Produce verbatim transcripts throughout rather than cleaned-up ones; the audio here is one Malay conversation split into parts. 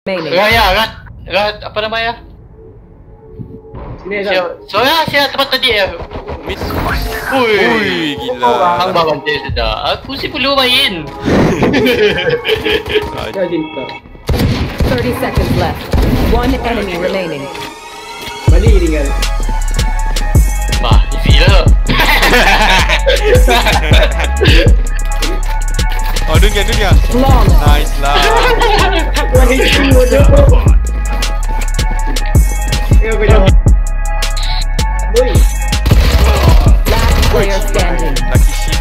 Raya, Rat, Rat, apa namanya? Sini aja. So ya, saya tempat tadi ya. Miss. Ui, Ui, gila. Hang bawa dia sudah. Aku sih perlu main. Jadi kita. thirty seconds left. One enemy remaining. Balik tinggal. Bah, isi lah. Oh, dunia, dunia. Long. Nice lah. Wah, itu bodoh. Ya, bodoh. Boy. Last player standing. Lucky shit.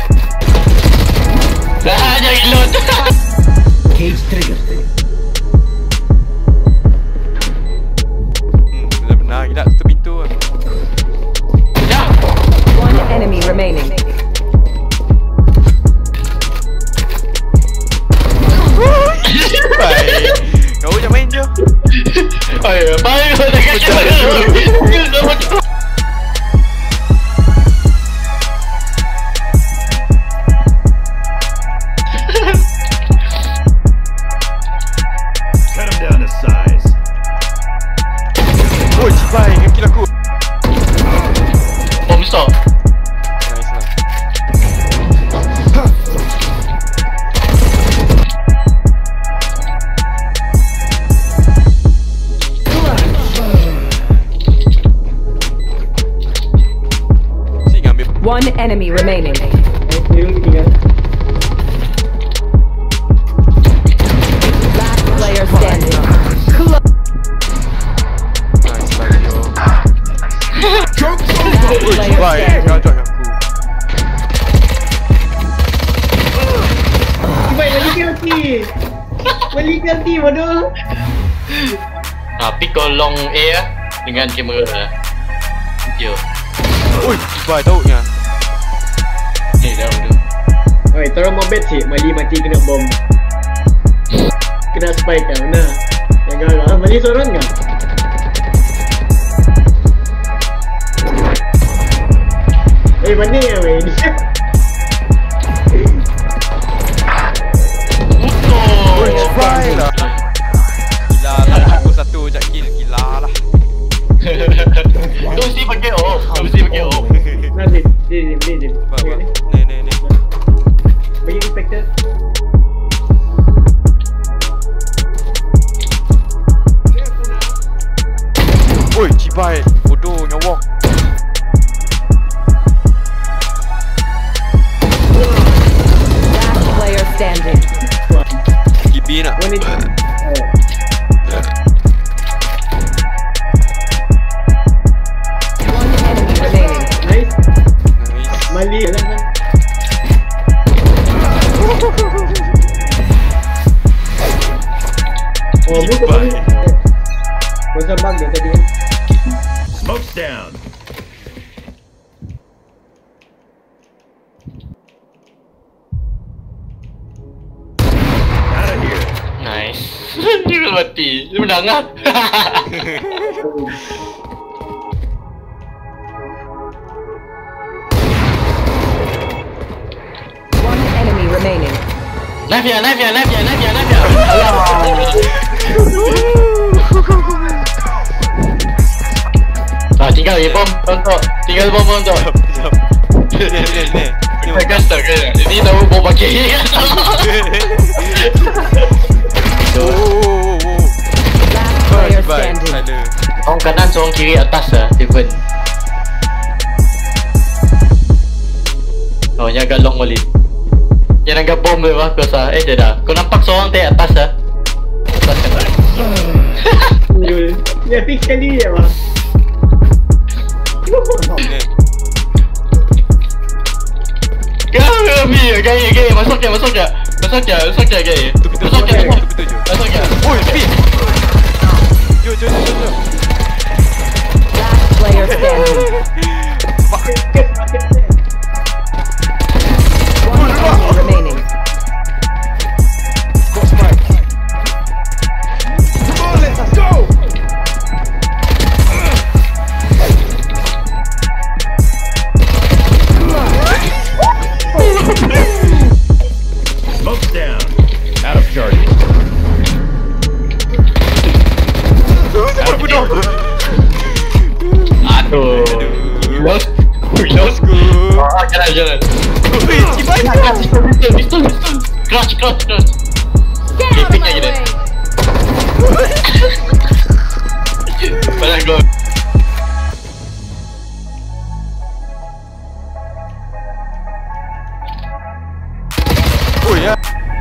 Dah, jadi load. Cage trigger. Hmm, benar-benar gila tutup pintu. Dah. One enemy remaining. Baik. Kau jangan main je. Ayo, baik kau tak kacau. Cut him down to size. Oh, cipai, game kill aku. Bom stop. Nice lah. Si ngambil. One enemy remaining. Ini tinggal. Last player standing. Nice lah yo. Last Oh, player cipai, standing. kau cakap aku. Baik, balik ganti. Balik ganti, bodoh. Tapi kau long A lah dengan kamera lah. Yo. Oi, cipai tahunya. Ni dah dulu. Oi, terang mabet sih. Mali mati kena bom. Kena spike kan, nah. Yang gagal, Mali seorang kan? Eh, mana ya, weh? Oi, cipai lah. Gila lah, aku satu jak kill. Gila lah. Kau mesti pakai off. Kau mesti pakai off. Nanti, dia, dia, dia, dia. Ba, ba. Ni, Ni, ni, ni. bagi inspector. Oi, cipai. Bodoh, nyawak. Last player standing. Kibi nak. One itu. Oh. One enemy remaining. Nice. Nice. Mali lah kan. Oh, buka Cipai. balik. Pasal bug dia tadi. Smoke's down. Out of here. Nice. Dia dah mati. Dia menang lah. One enemy remaining. Knife ya, knife ya, knife ya, knife ya, knife ya. Ah, tinggal je bom untuk. Tinggal bom untuk. Sekejap. Ni, ni, ni, ni. Ni, Saya kasta ke? Ini tahu bom pakai. Oh, oh, oh, oh. Last Oh, player cipai. standing. Ada. Orang kanan, seorang kiri atas lah, Steven. Oh, ni agak long balik. Jangan agak bom dia lah, kau sah. Eh, dia dah. Kau nampak seorang tadi atas lah. Atas kan tak? Yul. Dia fix sekali je lah. Ni. Gaya, Mi. Gaya, gaya. Masuk je, masuk je. Masuk je, masuk je, gaya. Masuk je, masuk je. Betul je. Masuk je. Oi, speed. Jo, jo, jo, jo. Last player standing. One enemy remaining. Got spike. Let's go. Smoke's down. Out of charges. jalan. Weh, cibai. Pistol, pistol, pistol. Crouch, crouch, crouch. Get Okay, out of pick my lagi dia. way. Padahal gol. Oh ya.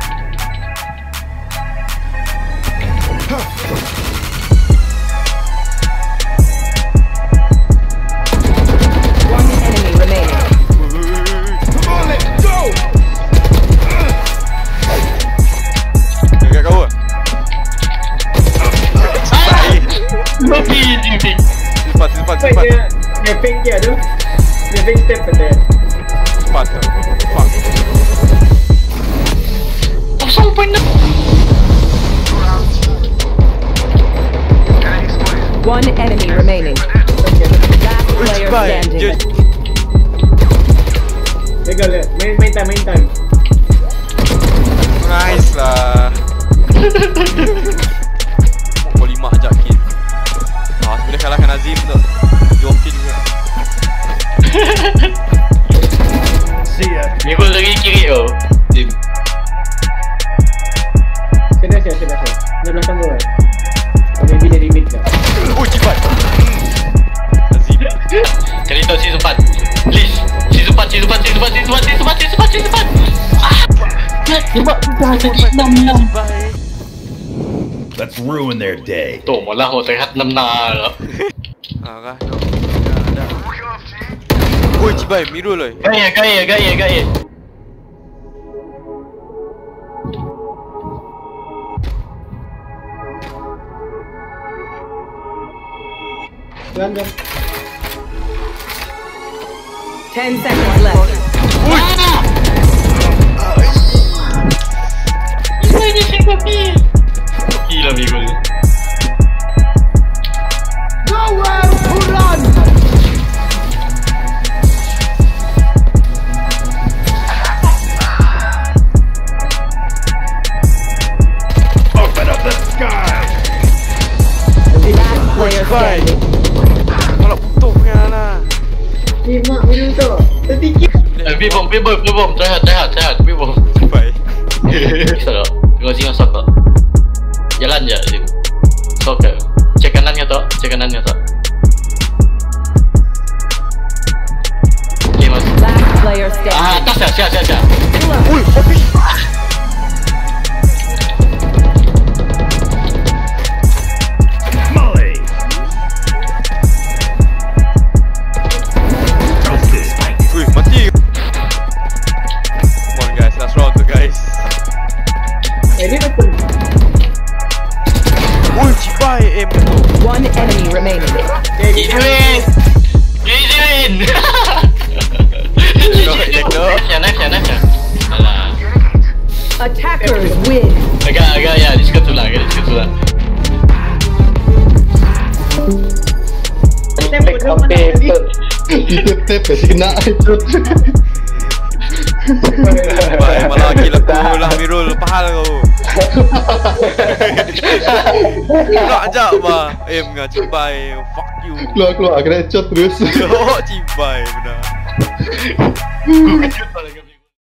One enemy remaining. Come on, let's go! Dekat kau ah. Lopi, Jimmy. Cepat, cepat, Wait, cepat. dia dia fake dia tu. Dia fake step pada. Cepat. Fuck. Kosong point enam. One enemy remaining. Last player Cibai. Je. standing. Legal dia. Main main time, main time. Nice lah. Pukul lima ajak kill. Ah, boleh kalahkan Azim tu. Jom kill juga. See ya. Minggu lagi kiri oh. Jim. Sudah siap, sudah siap. Dia belakang gua. Maybe dia remit lah. Oh, cibat. Azim. Cari tahu season empat. Please. Season empat, season empat, season empat, season empat, season empat, season empat, season empat. Ah. Nampak dah jadi enam enam. Let's ruin their day. Tu malah mau terlihat enam enam. Ah, kah. Dah, dah. Oh, cibai, Mirul oi. Gaya, gaya, gaya, gaya. London. Ten seconds left. Ini siapa ni? Gila Minggu ni. Nowhere to run. Open up the sky! Last player Cibai. standing. Kalau putusnya lah. Ni mak minum tu. Tertikit. Eh, bom, bom, bom, bom. Sehat, sehat, sehat. Bom. Cibai. Bisa tak? Kau singa sok tak? Jalan je, Zim. Sok ke? Cek kanannya tak? Cek kanannya tak? Okay, mas. Last player Ah, standing. atas ya, siap, siap, siap. Ui, kopi. Molly! Trust this fight. Ui, mati. Come on guys, last round tu guys. Eh, ni betul. Ui, cibai aim tu. One enemy remaining. Eh, ni Easy win! Easy win! Jack tu. Nice, nice, nice. Alah. Attackers win. Agak, agak ya, dia suka tulang, dia suka tulang. step bodoh mana tadi. Tepe sih kena itu. Cibai, malah kill aku lah Mirul, pahal kau. Nak ajak bah. Aim dengan cibai. Fuck you. Keluar keluar kena headshot terus. Oh, cibai benar.